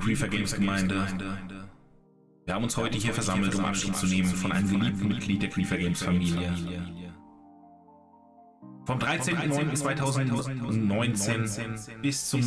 Griefer Games Gemeinde, wir haben uns heute hier versammelt, um Abschied zu nehmen von einem geliebten Mitglied der Griefer Games Familie. Vom 13.09.2019 bis zum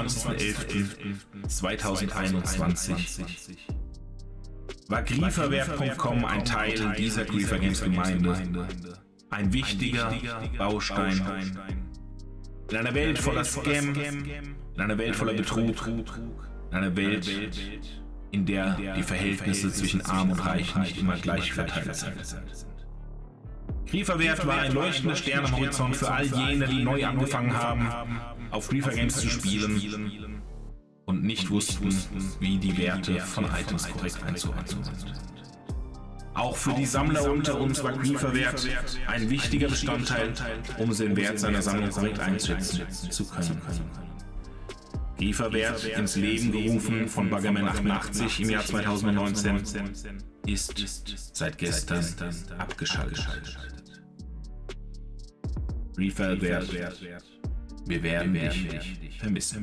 29.11.2021 war Grieferwert.com ein Teil dieser Griefer Games Gemeinde, ein wichtiger Baustein in einer Welt voller Scam, in einer Welt voller Betrug, in einer Welt, in der die Verhältnisse zwischen Arm und Reich nicht immer gleich verteilt sind. Grieferwert war ein leuchtender Stern am Horizont für all jene, die neu angefangen haben, auf Griefer Games zu spielen und nicht wussten, wie die Werte von Items korrekt einzuordnen sind. Auch für die Sammler unter uns war Grieferwert ein wichtiger Bestandteil, um den Wert seiner Sammlung korrekt einschätzen zu können. Grieferwert, ins Leben gerufen von Buggerman88 im Jahr 2019, ist seit gestern abgeschaltet. Grieferwert, wir werden dich vermissen.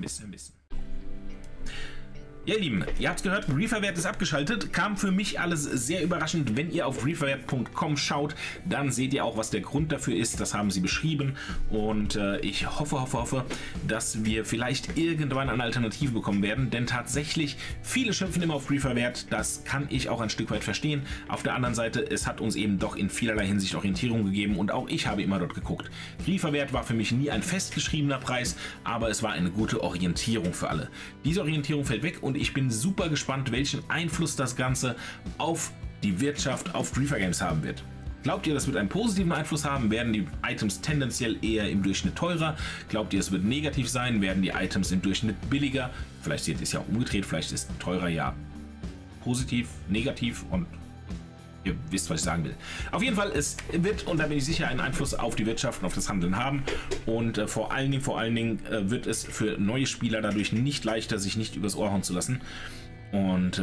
Ja, ihr Lieben, ihr habt es gehört, Grieferwert ist abgeschaltet. Kam für mich alles sehr überraschend. Wenn ihr auf grieferwert.com schaut, dann seht ihr auch, was der Grund dafür ist. Das haben sie beschrieben. Und ich hoffe, dass wir vielleicht irgendwann eine Alternative bekommen werden. Denn tatsächlich, viele schimpfen immer auf Grieferwert. Das kann ich auch ein Stück weit verstehen. Auf der anderen Seite, es hat uns eben doch in vielerlei Hinsicht Orientierung gegeben. Und auch ich habe immer dort geguckt. Grieferwert war für mich nie ein festgeschriebener Preis, aber es war eine gute Orientierung für alle. Diese Orientierung fällt weg und ich bin super gespannt, welchen Einfluss das Ganze auf die Wirtschaft auf Griefer Games haben wird. Glaubt ihr, das wird einen positiven Einfluss haben? Werden die Items tendenziell eher im Durchschnitt teurer? Glaubt ihr, es wird negativ sein? Werden die Items im Durchschnitt billiger? Vielleicht seht ihr es ja auch umgedreht, vielleicht ist teurer ja positiv, negativ und ihr wisst, was ich sagen will. Auf jeden Fall, es wird, und da bin ich sicher, einen Einfluss auf die Wirtschaft und auf das Handeln haben. Und vor allen Dingen wird es für neue Spieler dadurch nicht leichter, sich nicht übers Ohr hauen zu lassen. Und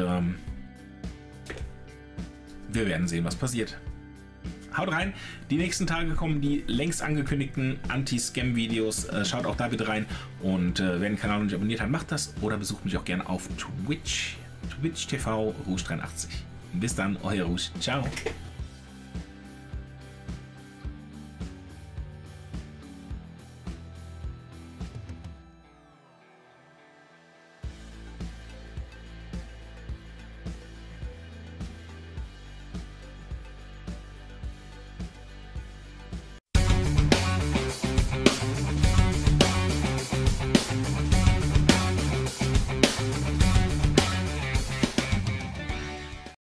wir werden sehen, was passiert. Haut rein. Die nächsten Tage kommen die längst angekündigten Anti-Scam-Videos. Schaut auch da bitte rein. Und wer den Kanal noch nicht abonniert hat, macht das. Oder besucht mich auch gerne auf Twitch. Twitch TV Rouge83. Bis dann, euer Rouge. Ciao.